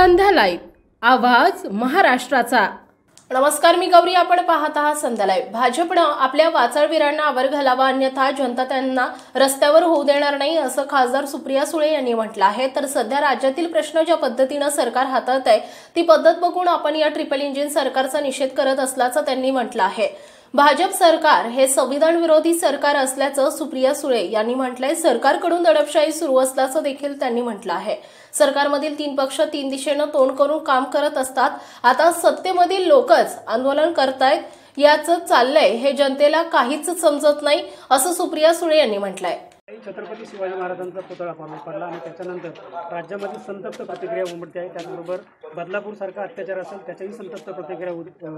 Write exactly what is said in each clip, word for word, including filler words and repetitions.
संध्या live, आवाज महाराष्ट्राचा। नमस्कार, मी गौरी, आपण पाहत आहात संध्या लाईव्ह। भाजपनं आपल्या वाचाळवीरांना आवर घालावा, अन्यथा जनता त्यांना रस्त्यावर होऊ देणार नाही, असं खासदार सुप्रिया सुळे यांनी म्हटलं आहे। तर सध्या राज्यातील प्रश्न ज्या पद्धतीने सरकार हाताळत आहे ती पद्धत बघून आपण या ट्रिपल इंजिन सरकारचा निषेध करत असल्याचं त्यांनी म्हटलं आहे। भाजप सरकार हे संविधान विरोधी सरकार असल्याचं सुप्रिया सुळे यांनी म्हटलंय। सरकारकडून दडपशाही सुरू असल्याचं देखील त्यांनी म्हटलं आहे। सरकारमधील तीन पक्ष तीन दिशेनं तोंड करून काम करत असतात, आता सत्तेमधील लोकच आंदोलन करतायत, याचं चाललंय हे जनतेला काहीच समजत नाही, असं सुप्रिया सुळे यांनी म्हटलंय। छत्रपती शिवाजी महाराजांचा पुतळा पडला आणि त्याच्यानंतर राज्यामध्ये संतप्त प्रतिक्रिया उमटते आहे। त्याचबरोबर बदलापूर सारखा अत्याचार असेल त्याच्याही संतप्त प्रतिक्रिया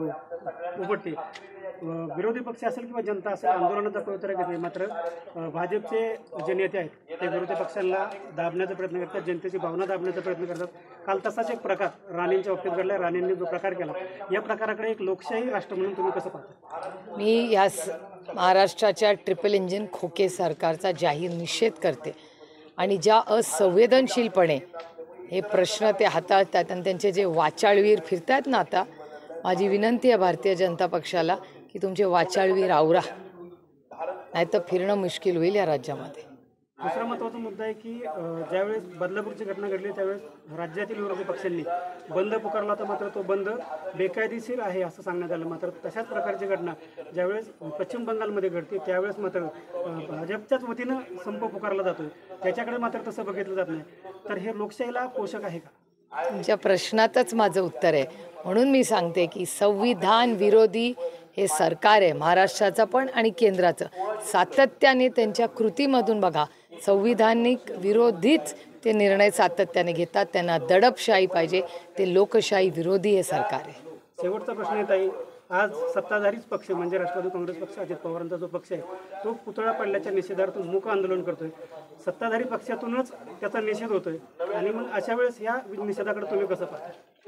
उमटते। विरोधी पक्ष असेल किंवा जनता असेल आंदोलनाचा पवित्रा घेते, मात्र भाजपचे जे नेते आहेत ते विरोधी पक्षांना दाबण्याचा प्रयत्न करतात, जनतेची भावना दाबण्याचा प्रयत्न करतात। काल तसाच एक प्रकार राणेंच्या बाबतीत घडला। राणेंनी जो प्रकार केला, या प्रकाराकडे एक लोकशाही राष्ट्र म्हणून तुम्ही कसं पाहता? मी या महाराष्ट्राच्या ट्रिपल इंजिन खोके सरकारचा जाहीर निषेध करते आणि ज्या असंवेदनशीलपणे हे प्रश्न ते हाताळतात आणि त्यांचे जे वाचाळवीर फिरतात ना, आता माझी विनंती आहे भारतीय जनता पक्षाला की तुमचे वाचाळवीर आवरा, नाही तर फिरणं मुश्किल होईल या राज्यामध्ये। दुसरा महत्त्वाचा मुद्दा आहे की ज्यावेळेस बदलापूरची घटना घडली त्यावेळेस राज्यातील विरोधी पक्षांनी बंद पुकारला, तर मात्र तो बंद बेकायदेशीर आहे असं सांगण्यात आलं। मात्र तशाच प्रकारची घटना ज्यावेळेस पश्चिम बंगालमध्ये घडते त्यावेळेस मात्र भाजपच्याच वतीनं संप पुकारला जातो, त्याच्याकडे मात्र तसं बघितलं जात नाही। तर हे लोकशाहीला पोषक आहे का? तुमच्या प्रश्नातच माझं उत्तर आहे, म्हणून मी सांगते की संविधान विरोधी हे सरकार आहे महाराष्ट्राचं पण आणि केंद्राचं। सातत्याने त्यांच्या कृतीमधून बघा, संविधानिक विरोधीच ते निर्णय सातत्याने घेतात। त्यांना दडपशाही पाहिजे, ते लोकशाही विरोधी हे सरकार आहे। शेवटचा प्रश्न येत आहे, आज सत्ताधारीच पक्ष म्हणजे राष्ट्रवादी काँग्रेस पक्ष, अजित पवारांचा जो पक्ष आहे तो पुतळा पडल्याच्या निषेधार्थ मूक आंदोलन करतोय। सत्ताधारी पक्षातूनच त्याचा निषेध होतोय आणि मग अशा वेळेस या निषेधाकडे तुम्ही कसं पाहता?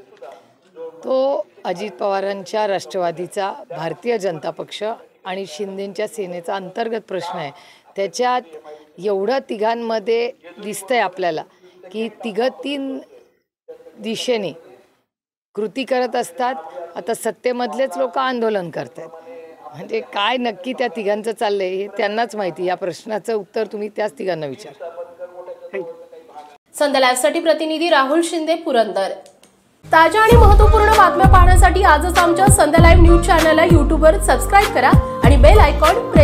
तो अजित पवारांच्या राष्ट्रवादीचा भारतीय जनता पक्ष आणि शिंदेंच्या सेनेचा अंतर्गत प्रश्न आहे। त्याच्यात एवढं तिघांमध्ये दिसतंय आपल्याला की तिघं तीन दिशेने कृती करत असतात। आता सत्तेमधलेच लोक आंदोलन करतात, म्हणजे काय नक्की त्या तिघांचं चाललंय हे त्यांनाच माहिती। या प्रश्नाचं उत्तर तुम्ही त्याच तिघांना विचारा। संध्या लाईव्हसाठी प्रतिनिधी राहुल शिंदे, पुरंदर। ताज्या आणि महत्त्वपूर्ण बातम्या पाहण्यासाठी आजच आमच्या संध्या लाईव्ह न्यूज चॅनलला यूट्यूबवर सबस्क्राईब करा आणि बेल आयकॉन